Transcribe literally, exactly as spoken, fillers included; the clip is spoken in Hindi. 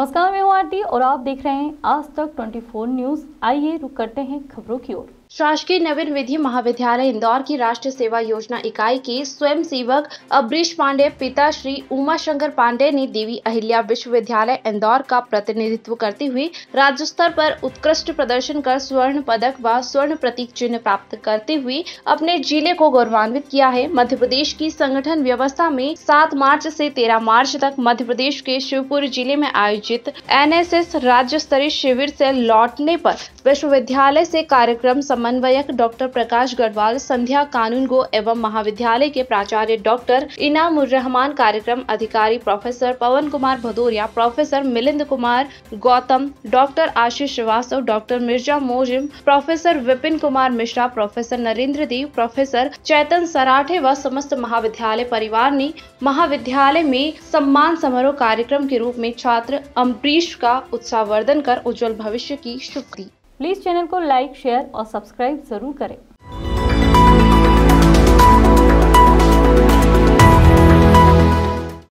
नमस्कार, मैं हूँ आरती और आप देख रहे हैं आज तक चौबीस न्यूज। आइए रुक करते हैं खबरों की ओर। शासकीय नवीन विधि महाविद्यालय इंदौर की राष्ट्रीय सेवा योजना इकाई के स्वयं सेवक अम्बरीश पांडे पिता श्री उमा शंकर पांडे ने देवी अहिल्या विश्वविद्यालय इंदौर का प्रतिनिधित्व करते हुए राज्य स्तर पर उत्कृष्ट प्रदर्शन कर स्वर्ण पदक व स्वर्ण प्रतीक चिन्ह प्राप्त करते हुए अपने जिले को गौरवान्वित किया है। मध्य प्रदेश की संगठन व्यवस्था में सात मार्च से तेरह मार्च तक मध्य प्रदेश के शिवपुरी जिले में आयोजित एन एस एस राज्य स्तरीय शिविर से लौटने पर विश्वविद्यालय से कार्यक्रम समन्वयक डॉक्टर प्रकाश गढ़वाल, संध्या कानून गो एवं महाविद्यालय के प्राचार्य डॉक्टर इनामुर रहमान, कार्यक्रम अधिकारी professor Pawan Kumar Bhadauria, professor Milind Kumar Gautam, doctor Ashish Srivastava, doctor Mirza Mozim, professor Vipin Kumar Mishra, professor Narendra Dev, professor Chaitan Sarathe व समस्त महाविद्यालय परिवार ने महाविद्यालय में सम्मान समारोह कार्यक्रम के रूप में छात्र अम्बरीश का उत्साहवर्धन कर उज्जवल भविष्य की शुभ दी। प्लीज चैनल को लाइक, शेयर और सब्सक्राइब जरूर करें।